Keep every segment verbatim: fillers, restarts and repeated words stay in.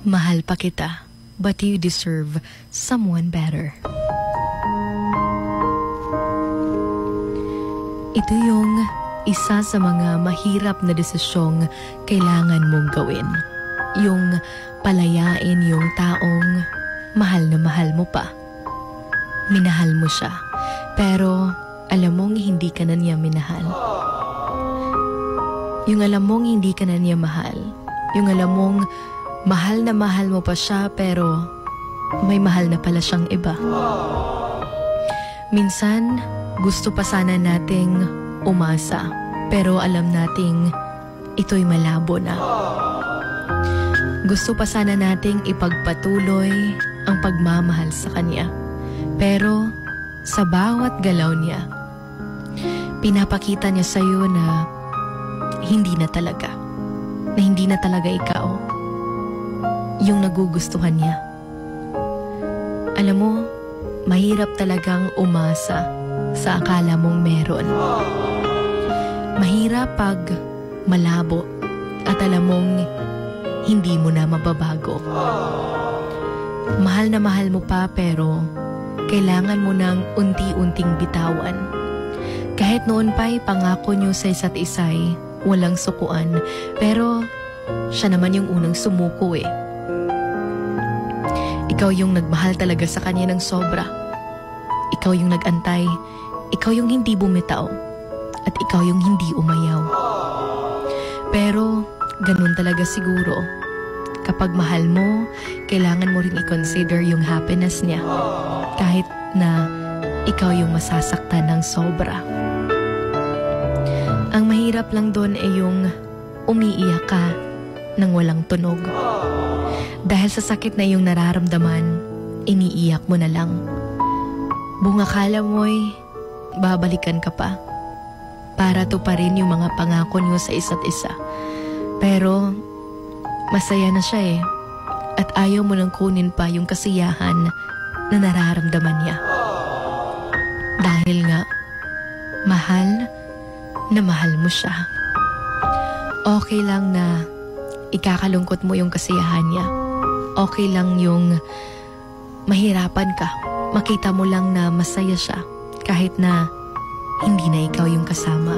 Mahal pa kita, but you deserve someone better. Ito yung isa sa mga mahirap na desisyong kailangan mong gawin. Yung palayain yung taong mahal na mahal mo pa. Minahal mo siya, pero alam mong hindi ka na niya minahal. Yung alam mong hindi ka na niya mahal. Yung alam mong mahal na mahal mo pa siya, pero may mahal na pala siyang iba. Minsan, gusto pa sana nating umasa, pero alam nating ito'y malabo na. Gusto pa sana nating ipagpatuloy ang pagmamahal sa kanya, pero sa bawat galaw niya, pinapakita niya sa'yo na hindi na talaga, na hindi na talaga ikaw yung nagugustuhan niya. Alam mo, mahirap talagang umasa sa akala mong meron. Mahirap pag malabo at alam mong hindi mo na mababago. Mahal na mahal mo pa, pero kailangan mo ng unti-unting bitawan. Kahit noon pa'y pangako nyo sa isa't isa'y walang sukuan, pero siya naman yung unang sumuko eh. Ikaw yung nagmahal talaga sa kanya ng sobra. Ikaw yung nag-antay, ikaw yung hindi bumitaw, at ikaw yung hindi umayaw. Pero ganun talaga siguro. Kapag mahal mo, kailangan mo rin i-consider yung happiness niya, kahit na ikaw yung masasaktan ng sobra. Ang mahirap lang doon ay yung umiiyak ka nang walang tunog. Dahil sa sakit na yung nararamdaman, iniiyak mo na lang. Buong akala mo'y babalikan ka pa para tuparin yung mga pangako niyo sa isa't isa. Pero masaya na siya eh, at ayaw mo nang kunin pa yung kasiyahan na nararamdaman niya. Dahil nga, mahal na mahal mo siya. Okay lang na ikakalungkot mo yung kasiyahan niya. Okay lang yung mahirapan ka. Makita mo lang na masaya siya kahit na hindi na ikaw yung kasama.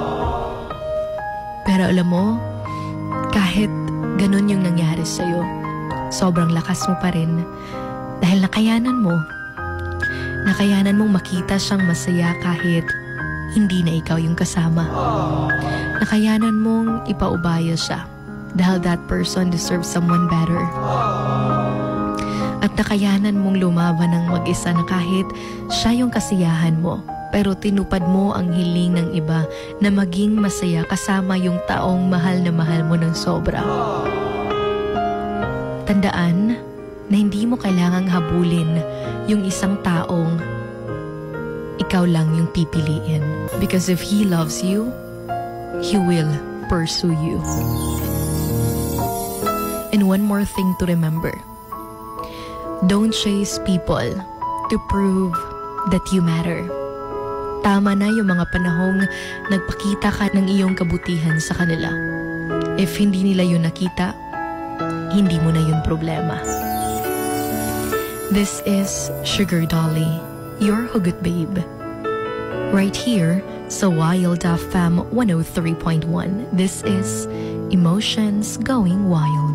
Pero alam mo, kahit ganun yung nangyari sa'yo, sobrang lakas mo pa rin dahil nakayanan mo. Nakayanan mong makita siyang masaya kahit hindi na ikaw yung kasama. Nakayanan mong ipaubaya siya dahil that person deserves someone better. At nakayanan mong lumaban ng mag-isa na kahit siya yung kasiyahan mo, pero tinupad mo ang hiling ng iba na maging masaya kasama yung taong mahal na mahal mo ng sobra. Tandaan na hindi mo kailangang habulin yung isang taong ikaw lang yung pipiliin. Because if he loves you, he will pursue you. And one more thing to remember. Don't chase people to prove that you matter. Tama na yung mga panahong nagpakita ka ng iyong kabutihan sa kanila. If hindi nila yun nakita, hindi mo na yun problema. This is Sugar Dolly, your hugot babe. Right here sa Wild F M one oh three point one. This is Emotions Going Wild.